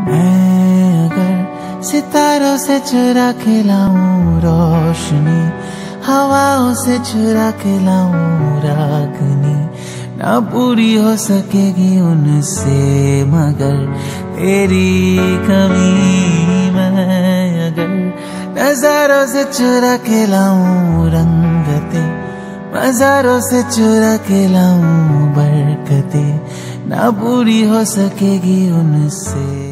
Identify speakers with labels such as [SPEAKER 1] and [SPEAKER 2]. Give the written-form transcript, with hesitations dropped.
[SPEAKER 1] मैं अगर सितारों से चुरा के लाऊं रोशनी, हवाओं से चुरा के लाऊं रागनी, ना पूरी हो सकेगी उनसे मगर तेरी कमी। मैं अगर नजारों से चुरा के लाऊं रंगते, नजारों से चुरा के लाऊं बरकते, ना पूरी हो सकेगी उनसे।